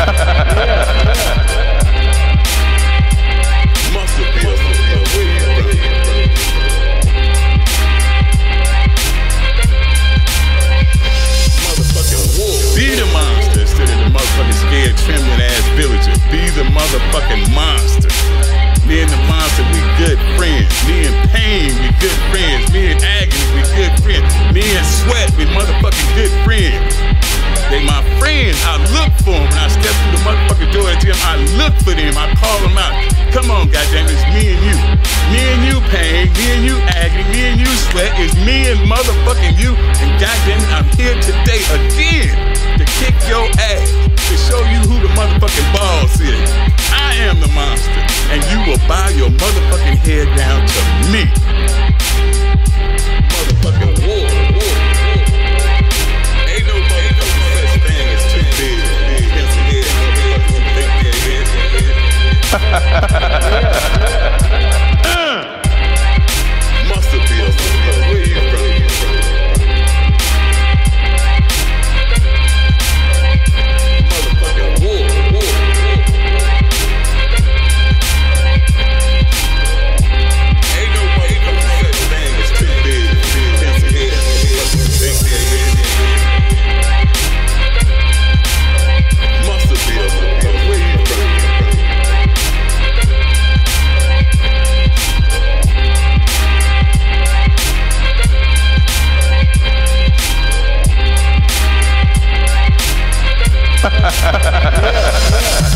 Trembling ass villager, be the motherfucking monster. Me and the monster, we good friends. Me and Pain, we good friends. Me and Agony, we good friends. Me and Sweat, we motherfucking good friends. They my friends. I look for them when I step through the motherfucking door at gym. I look for them. I call them out. Come on, goddamn, it's me and you. Me and you, Pain. Me and you, Agony. Me and you, Sweat. It's me and motherfucking you. And goddamn it, I'm here today again to kick your ass. To show you who the motherfucking boss is. I am the monster, and you will bow your motherfucking head down to me. Motherfucking war. Ain't no motherfucking such thing as too big. Must have been where you from? Yeah.